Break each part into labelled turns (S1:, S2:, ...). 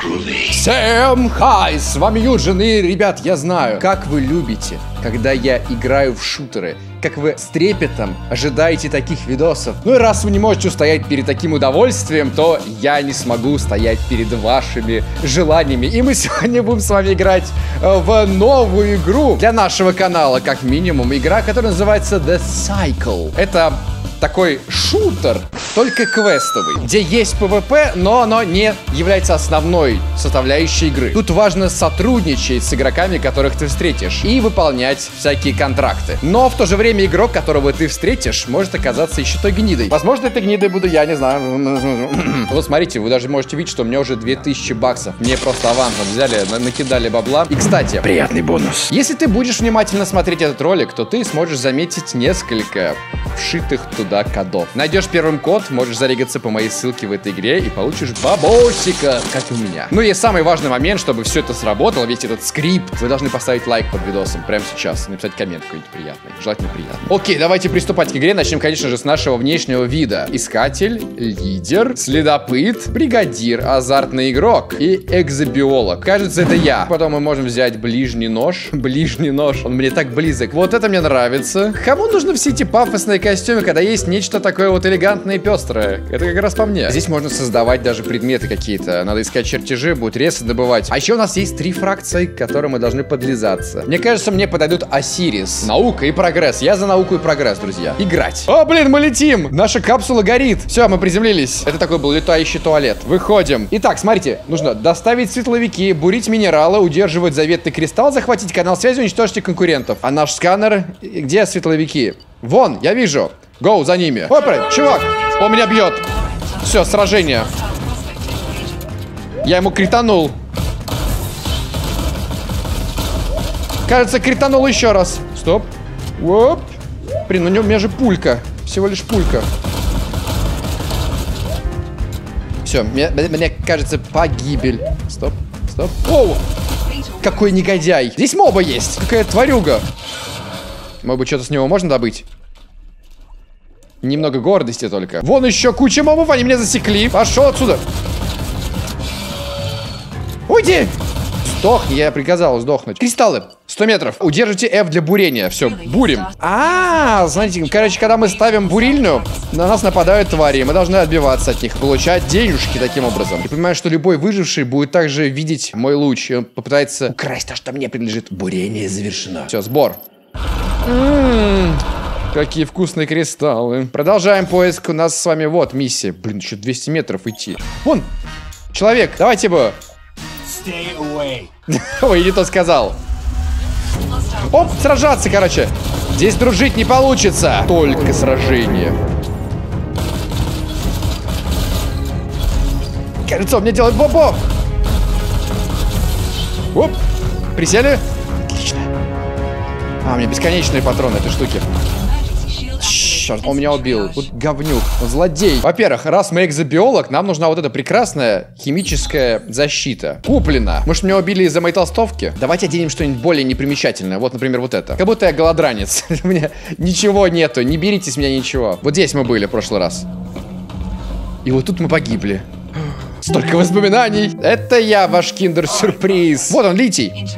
S1: Всем хай, с вами Юджин, и, ребят, я знаю, как вы любите, когда я играю в шутеры, как вы с трепетом ожидаете таких видосов. Ну и раз вы не можете устоять перед таким удовольствием, то я не смогу устоять перед вашими желаниями. И мы сегодня будем с вами играть в новую игру для нашего канала, как минимум. Игра, которая называется The Cycle. Это такой шутер, только квестовый, где есть PvP, но оно не является основной составляющей игры. Тут важно сотрудничать с игроками, которых ты встретишь, и выполнять всякие контракты. Но в то же время игрок, которого ты встретишь, может оказаться еще той гнидой. Возможно, этой гнидой буду я, не знаю. Вот смотрите, вы даже можете видеть, что у меня уже 2000 баксов. Мне просто авансом взяли, накидали бабла. И, кстати, приятный бонус. Если ты будешь внимательно смотреть этот ролик, то ты сможешь заметить несколько вшитых туда кодов. Найдешь первым код, можешь зарегаться по моей ссылке в этой игре и получишь бабосика, как у меня. Ну и самый важный момент, чтобы все это сработало, весь этот скрипт, вы должны поставить лайк под видосом прямо сейчас, написать коммент какой-нибудь приятный, желательно приятный. Окей, давайте приступать к игре. Начнем, конечно же, с нашего внешнего вида. Искатель, лидер, следопыт, бригадир, азартный игрок и экзобиолог. Кажется, это я. Потом мы можем взять ближний нож. Ближний нож, он мне так близок. Вот это мне нравится. Кому нужны все эти пафосные костюмы, когда есть нечто такое вот элегантное и пестрое? Это как раз по мне. Здесь можно создавать даже предметы какие-то. Надо искать чертежи, будет ресы добывать. А еще у нас есть 3 фракции, к которым мы должны подлизаться. Мне кажется, мне подойдут Осирис, наука и прогресс. Я за науку и прогресс, друзья. Играть. О, блин, мы летим. Наша капсула горит. Все, мы приземлились. Это такой был летающий туалет. Выходим. Итак, смотрите. Нужно доставить светловики, бурить минералы, удерживать заветный кристалл, захватить канал связи, уничтожить конкурентов. А наш сканер... Где светловики? Вон, я вижу. Гоу, за ними. Опа, чувак. Он меня бьет. Все, сражение. Я ему кританул. Кажется, кританул еще раз. Стоп. Оп. Блин, у меня же пулька. Всего лишь пулька. Все, мне кажется, погибель. Стоп, стоп. Оу. Какой негодяй. Здесь моба есть. Какая тварюга. Может быть, что-то с него можно добыть? Немного гордости только. Вон еще куча мобов, они меня засекли. Пошел отсюда. Уйди! Сдохни, я приказал сдохнуть. Кристаллы, 100 метров. Удержите F для бурения. Все, бурим. Знаете, короче, когда мы ставим бурильную, на нас нападают твари. Мы должны отбиваться от них, получать денежки таким образом. Я понимаю, что любой выживший будет также видеть мой луч. И он попытается украсть то, что мне принадлежит. Бурение завершено. Все, сбор. Какие вкусные кристаллы. Продолжаем поиск. У нас с вами вот миссия. Блин, еще 200 метров идти. Вон, человек, давайте бы. Ой, не то сказал. Оп, сражаться, короче. Здесь дружить не получится. Только сражение. Кажется, он мне делает бобо. Оп, присели. Отлично. У меня бесконечные патроны этой штуки. Черт, он меня убил. Вот говнюк, он злодей. Во-первых, раз мы экзобиолог, нам нужна вот эта прекрасная химическая защита. Куплена. Может, меня убили из-за моей толстовки? Давайте оденем что-нибудь более непримечательное. Вот, например, вот это. Как будто я голодранец. У меня ничего нету. Не берите с меня ничего. Вот здесь мы были в прошлый раз. И вот тут мы погибли. Столько воспоминаний. Это я, ваш киндер-сюрприз. Вот он, литий.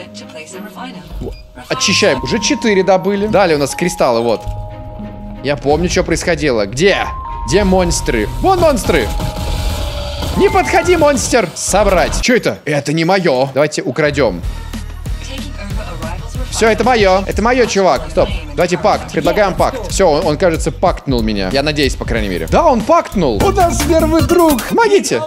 S1: Очищаем. Уже 4 добыли. Далее у нас кристаллы, вот. Я помню, что происходило. Где? Где монстры? Вон монстры! Не подходи, монстр! Собрать. Что это? Это не мое. Давайте украдем. Все, это мое. Это мое, чувак. Стоп. Давайте пакт. Предлагаем пакт. Все, он, кажется, пактнул меня. Я надеюсь, по крайней мере. Да, он пактнул. У нас первый друг. Помогите.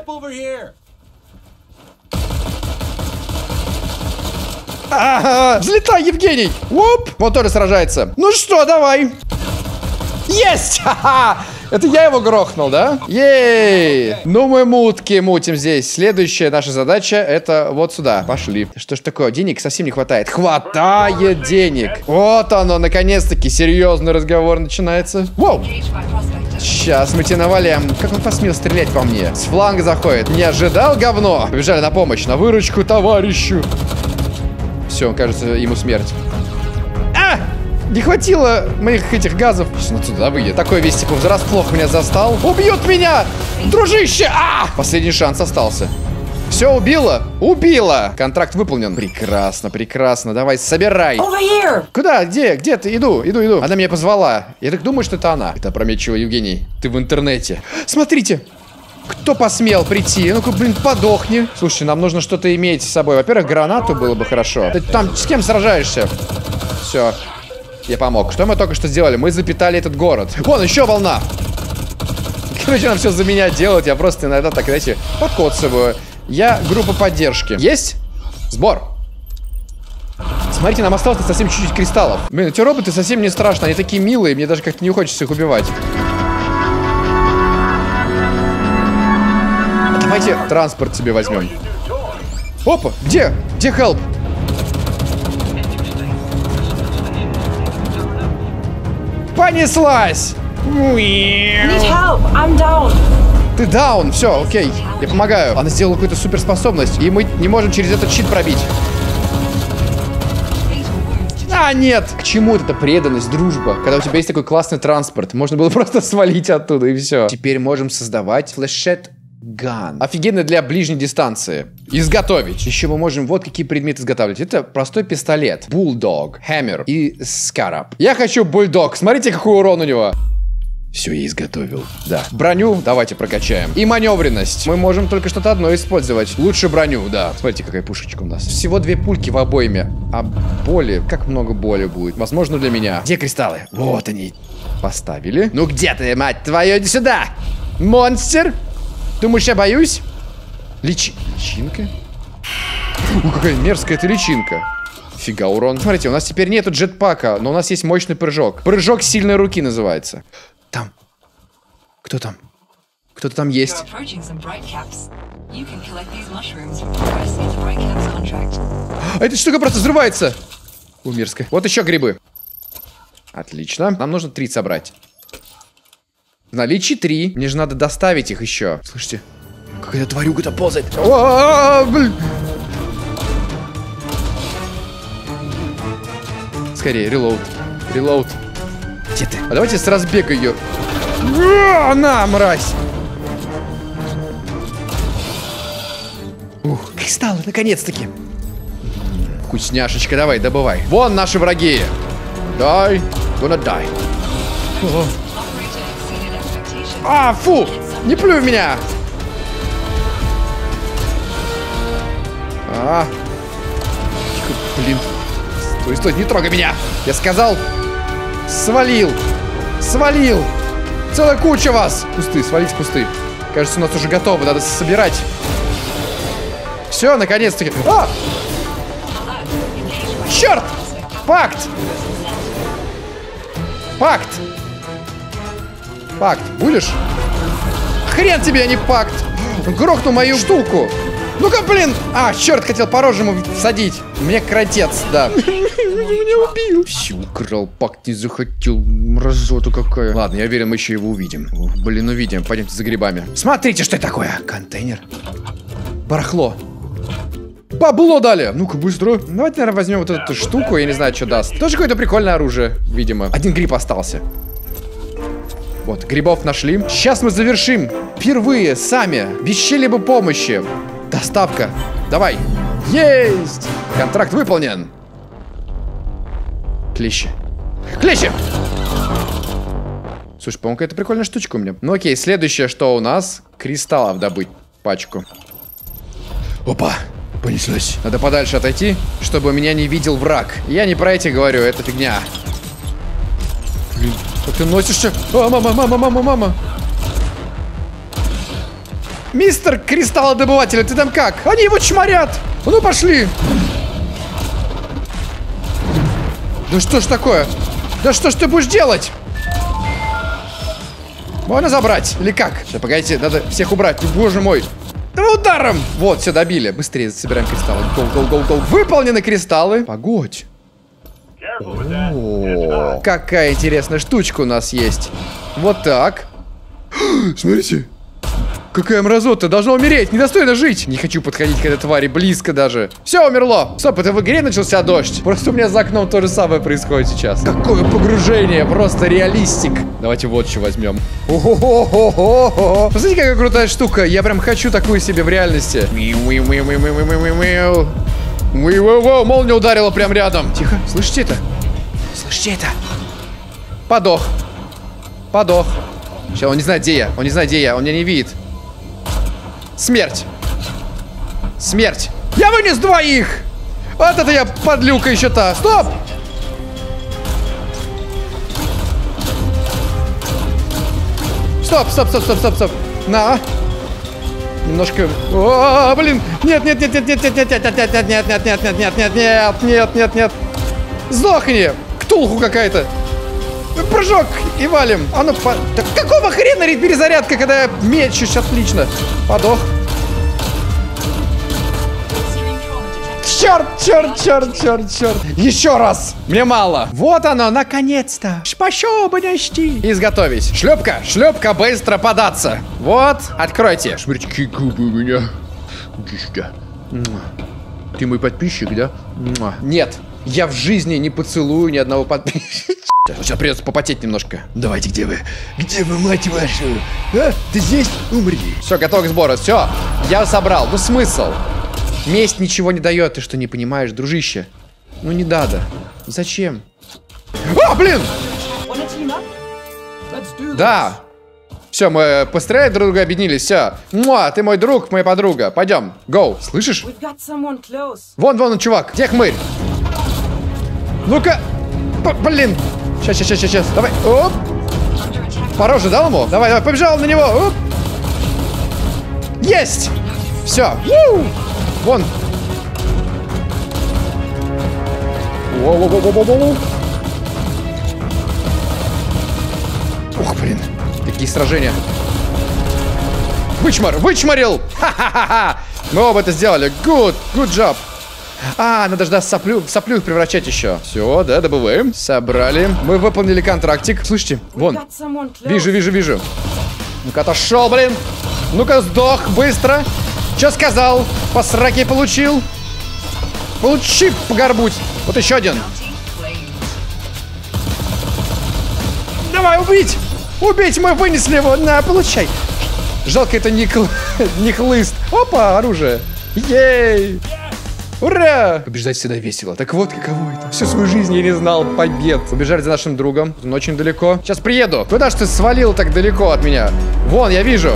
S1: Взлетай, Евгений. Оп. Он тоже сражается. Ну что, давай. Есть! Ха-ха! Это я его грохнул, да? Ей! Ну мы мутки мутим здесь. Следующая наша задача это вот сюда. Пошли. Что ж такое? Денег совсем не хватает. Хватает денег. Вот оно, наконец-таки. Серьезный разговор начинается. Воу! Сейчас мы тебя навалим. Как он посмел стрелять по мне? С фланга заходит. Не ожидал, говно? Побежали на помощь, на выручку товарищу. Все, кажется, ему смерть. Не хватило моих этих газов. Сейчас он отсюда выйдет. Такой весь типа врасплох меня застал. Убьют меня! Дружище! Последний шанс остался. Все убило? Убило! Контракт выполнен. Прекрасно, прекрасно. Давай, собирай. Куда? Где? Где ты? Иду. Она меня позвала. Я так думаю, что это она. Это опрометчиво, Евгений. Ты в интернете. Смотрите. Кто посмел прийти? Ну-ка, блин, подохни. Слушай, нам нужно что-то иметь с собой. Во-первых, гранату было бы хорошо. Ты там с кем сражаешься? Все. Я помог. Что мы только что сделали? Мы запитали этот город. Вон, еще волна. Короче, нам все за меня делать. Я просто иногда так, знаете, подкоцываю. Я группа поддержки. Есть? Сбор. Смотрите, нам осталось совсем чуть-чуть кристаллов. Блин, эти роботы совсем не страшно. Они такие милые. Мне даже как-то не хочется их убивать. Давайте транспорт себе возьмем. Опа, где? Где help? Понеслась! Ты даун, все, окей. Я помогаю. Она сделала какую-то суперспособность, и мы не можем через этот щит пробить. А, нет! К чему это преданность, дружба? Когда у тебя есть такой классный транспорт, можно было просто свалить оттуда, и все. Теперь можем создавать флешет ган. Офигенно для ближней дистанции. Изготовить. Еще мы можем вот какие предметы изготавливать. Это простой пистолет. Бульдог, хэммер и скараб. Я хочу бульдог. Смотрите, какой урон у него. Все, я изготовил. Да. Броню давайте прокачаем. И маневренность. Мы можем только что-то одно использовать. Лучше броню, да. Смотрите, какая пушечка у нас. Всего 2 пульки в обойме. А боли, как много боли будет. Возможно, для меня. Где кристаллы? Вот они. Поставили. Ну где ты, мать твою? Иди сюда. Монстр. Думаешь, я боюсь? Личинка? Какая мерзкая эта личинка. Фига урон. Смотрите, у нас теперь нету джетпака, но у нас есть мощный прыжок. Прыжок сильной руки называется. Там. Кто там? Кто-то там есть. А эта штука просто взрывается. Мерзко. Вот еще грибы. Отлично. Нам нужно 3 собрать. В наличии 3. Мне же надо доставить их еще. Слышите? Какая-то тварюга-то ползает. Блин. Скорее, релоуд. Релоуд. Где ты? А давайте с разбега ее. На, мразь. Ух, кристаллы, наконец-таки. Вкусняшечка, давай, добывай. Вон наши враги. Die, gonna die. А, фу! Не плюй в меня! Блин. Стой, стой, не трогай меня! Я сказал, свалил! Свалил! Целая куча вас! Кусты, свалить в кусты. Кажется, у нас уже готово, надо собирать. Все, наконец-таки. А! Черт! Пакт! Пакт! Пакт, будешь? Хрен тебе, а не пакт! Грохнул мою штуку! Ну-ка, блин! А, черт, хотел по рожему всадить. Мне кротец, да. Меня убил. Все, украл, пакт не захотел. Мразота какая. Ладно, я уверен, мы еще его увидим. Блин, увидим. Пойдемте за грибами. Смотрите, что это такое. Контейнер. Барахло. Бабло дали. Ну-ка, быстро. Давайте, наверное, возьмем вот эту штуку. Я не знаю, что даст. Тоже какое-то прикольное оружие, видимо. 1 гриб остался. Вот, грибов нашли. Сейчас мы завершим. Впервые, сами. Без чьей-либо помощи. Доставка. Давай. Есть! Контракт выполнен. Клещи. Клещи! Слушай, по-моему, какая-то прикольная штучка у меня. Ну окей, следующее, что у нас? Кристаллов добыть пачку. Опа! Понеслось. Надо подальше отойти, чтобы меня не видел враг. Я не про эти говорю, это фигня. Блин, как ты носишься? А, мама. Мистер кристаллодобыватель, ты там как? Они его чморят! Ну пошли! Да что ж такое? Да что ж ты будешь делать? Можно забрать? Или как? Сейчас, погодите, надо всех убрать. Боже мой. Давай ударом! Вот, все, добили. Быстрее собираем кристаллы. Гол. Выполнены кристаллы. Погодь. О, какая интересная штучка у нас есть. Вот так. Смотрите. какая мразота, должна умереть, недостойно жить. Не хочу подходить к этой твари близко даже. Все, умерло. Стоп, это в игре начался дождь. Просто у меня за окном то же самое происходит сейчас. Какое погружение, просто реалистик. Давайте вот что возьмем. О-хо-хо-хо-хо-хо. Посмотрите, какая крутая штука. Я прям хочу такую себе в реальности. Молния ударила прям рядом. Тихо, слышите это? Слышите это? Подох. Подох. Сейчас, он не знает, где я. Он не знает, где я. Он меня не видит. Смерть. Смерть. Я вынес двоих. Вот это я подлюка еще та. Стоп. Стоп, стоп, стоп, стоп, стоп, стоп. На. Немножко. О, блин. Нет, нет, нет, нет, нет, нет, нет, нет, нет, нет, нет, нет, нет, нет, нет, нет, нет, нет, нет, нет. Сдохни. Ктулху какая-то. Прыжок и валим. А ну, да какого хрена перезарядка, когда я мечусь? Отлично. Подох. Черт, черт, черт, черт, черт. Еще раз. Мне мало. Вот оно, наконец-то. Спасибо, нести. Изготовить. Шлепка, шлепка, быстро податься. Вот, откройте. Смотрите, какие губы у меня. Ты мой подписчик, да? Нет, я в жизни не поцелую ни одного подписчика. Сейчас придется попотеть немножко. Давайте, где вы? Где вы, мать вашу? А? Ты здесь? Умри. Все, готов к сбору. Все, я собрал. Ну смысл? Месть ничего не дает, ты что, не понимаешь, дружище? Ну не надо. Зачем? А, блин! Да. Все, мы построили друг друга, объединились, все. Муа, ты мой друг, моя подруга. Пойдем, гоу. Слышишь? Вон, вон он, чувак. Где хмырь? Ну-ка. Блин. Сейчас. Давай. Оп. По роже дал ему? Давай, давай, побежал на него. Оп. Есть. Все. Вон. Воу-воу-воу-воу-воу. Ух, блин. Какие сражения. Вычморил. Ха-ха-ха-ха. Мы оба это сделали. Good job. А, надо же, да, в соплю их превращать еще. Все, да, добываем. Собрали. Мы выполнили контрактик. Слышите, вон. Вижу. Ну-ка, отошел, блин. Ну-ка, сдох, быстро. Че сказал? По сраке получил. Получи, погорбуть. Вот еще один. Давай, убить. Убить, мы вынесли его. На, получай. Жалко, это не хлыст. Опа, оружие. Ей. Ура! Побеждать всегда весело. Так вот, каково это. Всю свою жизнь я не знал побед. Побежали за нашим другом. Он очень далеко. Сейчас приеду. Куда ж ты свалил так далеко от меня? Вон, я вижу.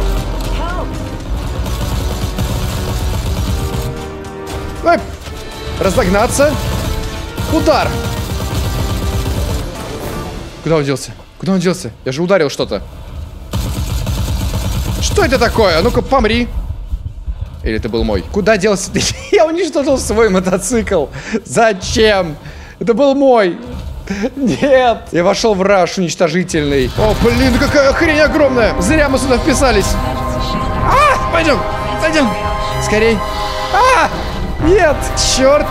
S1: Давай. Разогнаться. Удар. Куда он делся? Куда он делся? Я же ударил что-то. Что это такое? А ну-ка, помри. Или это был мой? Куда делся? Я уничтожил свой мотоцикл. Зачем? Это был мой. Нет. Я вошел в раш уничтожительный. О, блин, какая хрень огромная. Зря мы сюда вписались. А, пойдем. Скорей. А, нет, черт.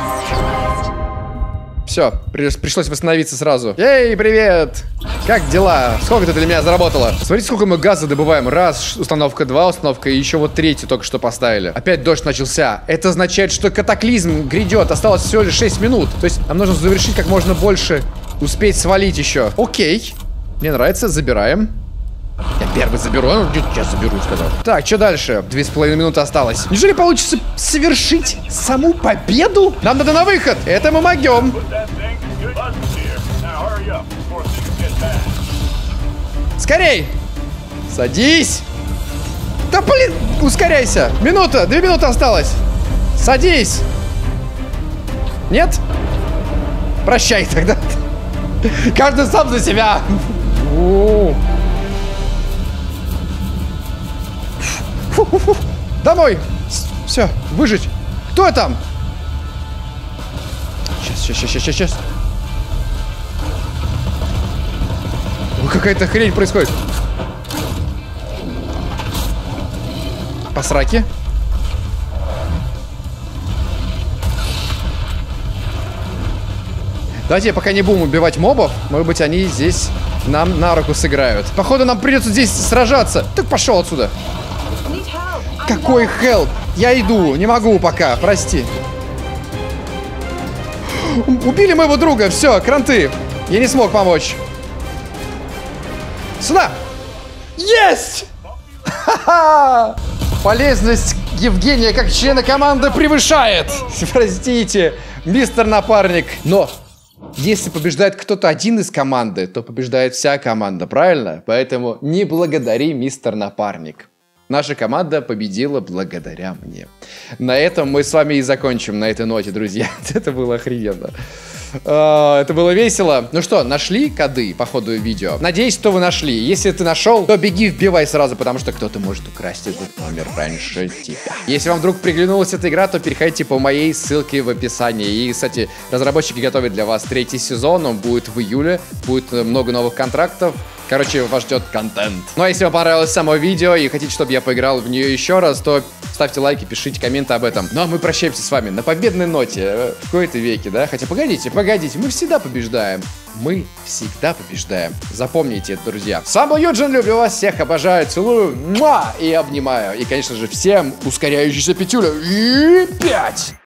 S1: Все, пришлось восстановиться сразу. Эй, привет! Как дела? Сколько ты для меня заработала? Смотрите, сколько мы газа добываем. Раз, установка, два, установка, и еще вот третью только что поставили. Опять дождь начался. Это означает, что катаклизм грядет. Осталось всего лишь 6 минут. То есть нам нужно завершить как можно больше. Успеть свалить еще. Окей. Мне нравится, забираем. Я первый заберу, я заберу, сказал. Так, что дальше? 2,5 минуты осталось. Неужели получится совершить саму победу? Нам надо на выход. Это мы могем. Скорей! Садись! Да блин, ускоряйся! 2 минуты осталось. Садись! Нет? Прощай тогда. Каждый сам за себя. Домой! Все, выжить. Кто там? Сейчас. Ой, какая-то хрень происходит. По сраке. Давайте, пока не будем убивать мобов, может быть, они здесь нам на руку сыграют. Походу, нам придется здесь сражаться. Так пошел отсюда. Какой хелп? Я иду, не могу пока, прости. Убили моего друга, все, кранты. Я не смог помочь. Сюда! Есть! Ха-ха! Полезность Евгения как члена команды превышает. Простите, мистер Напарник. Но если побеждает кто-то один из команды, то побеждает вся команда, правильно? Поэтому не благодари, мистер Напарник. Наша команда победила благодаря мне. На этом мы с вами и закончим, на этой ноте, друзья. Это было охрененно. Это было весело. Ну что, нашли коды по ходу видео? Надеюсь, что вы нашли. Если ты нашел, то беги, вбивай сразу, потому что кто-то может украсть этот номер раньше тебя. Если вам вдруг приглянулась эта игра, то переходите по моей ссылке в описании. И, кстати, разработчики готовят для вас 3-й сезон. Он будет в июле. Будет много новых контрактов. Короче, вас ждет контент. Ну а если вам понравилось само видео и хотите, чтобы я поиграл в нее еще раз, то ставьте лайки, пишите комменты об этом. Ну а мы прощаемся с вами на победной ноте в кои-то веке, да? Хотя погодите, мы всегда побеждаем. Мы всегда побеждаем. Запомните это, друзья. С вами был Юджин, люблю вас, всех обожаю, целую, муа, и обнимаю. И, конечно же, всем ускоряющийся пятюля. И 5!